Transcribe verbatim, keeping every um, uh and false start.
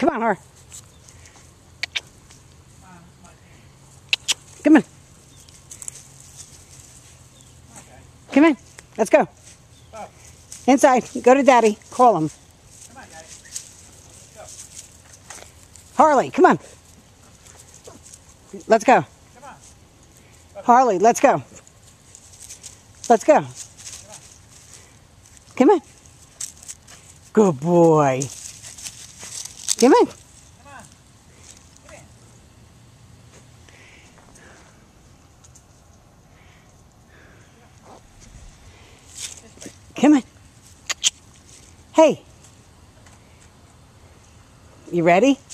Come on, Har. Come on. Come on. Let's go. Inside. Go to Daddy. Call him. Come on, Daddy. Let's go. Harley, come on. Let's go. Come on. Harley, let's go. Let's go. Come on. Good boy. Come on. Come on. Come in. Come on. Hey. You ready?